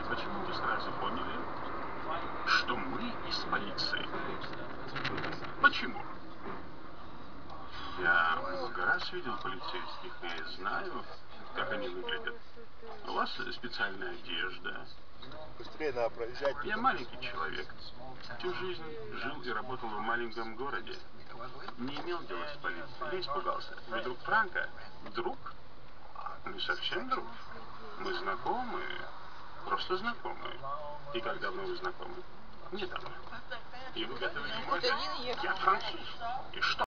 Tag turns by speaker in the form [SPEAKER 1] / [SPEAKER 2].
[SPEAKER 1] Почему вы сразу поняли, что мы из полиции? Почему? Я много раз видел полицейских и знаю, как они выглядят. У вас специальная одежда.
[SPEAKER 2] Быстрее надо проезжать.
[SPEAKER 1] Я маленький человек. Всю жизнь жил и работал в маленьком городе. Не имел дела с полицией. Не испугался. Вы друг Франка? Друг? Мы совсем друг. Мы знакомы. Просто знакомы. И как давно вы знакомы? Недавно. И вы готовы к зиме? Я француз. И что?